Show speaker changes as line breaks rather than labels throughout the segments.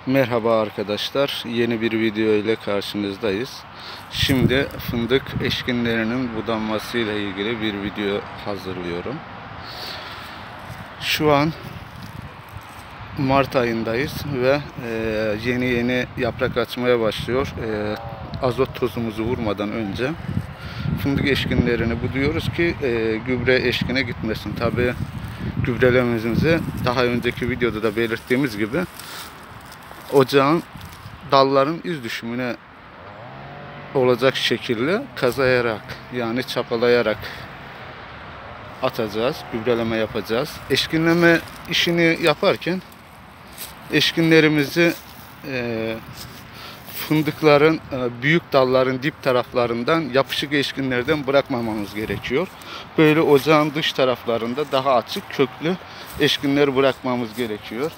Merhaba arkadaşlar, yeni bir video ile karşınızdayız. Şimdi fındık eşkinlerinin budanması ile ilgili bir video hazırlıyorum. Şu an Mart ayındayız ve yeni yaprak açmaya başlıyor. Azot tozumuzu vurmadan önce fındık eşkinlerini buduyoruz ki gübre eşkine gitmesin. Tabi gübrelememizi daha önceki videoda da belirttiğimiz gibi ocağın dalların iz düşümüne olacak şekilde kazıyarak, yani çapalayarak atacağız, gübreleme yapacağız. Eşkinleme işini yaparken eşkinlerimizi fındıkların büyük dalların dip taraflarından, yapışık eşkinlerden bırakmamamız gerekiyor. Böyle ocağın dış taraflarında daha açık köklü eşkinler bırakmamız gerekiyor.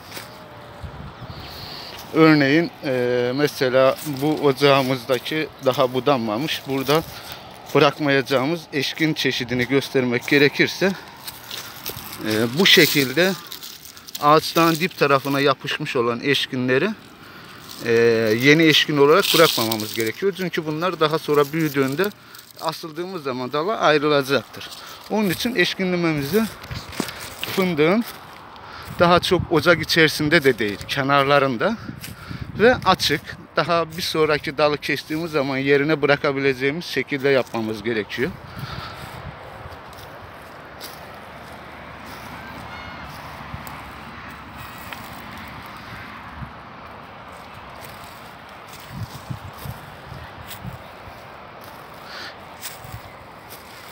Örneğin mesela bu ocağımızdaki daha budanmamış, burada bırakmayacağımız eşkin çeşidini göstermek gerekirse bu şekilde ağaçtan dip tarafına yapışmış olan eşkinleri yeni eşkin olarak bırakmamamız gerekiyor. Çünkü bunlar daha sonra büyüdüğünde asıldığımız zaman dala ayrılacaktır. Onun için eşkinlememizi fındığın daha çok ocak içerisinde de değil, kenarlarında ve açık, daha bir sonraki dalı kestiğimiz zaman yerine bırakabileceğimiz şekilde yapmamız gerekiyor.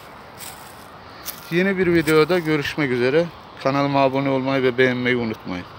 Yeni bir videoda görüşmek üzere. Kanalıma abone olmayı ve beğenmeyi unutmayın.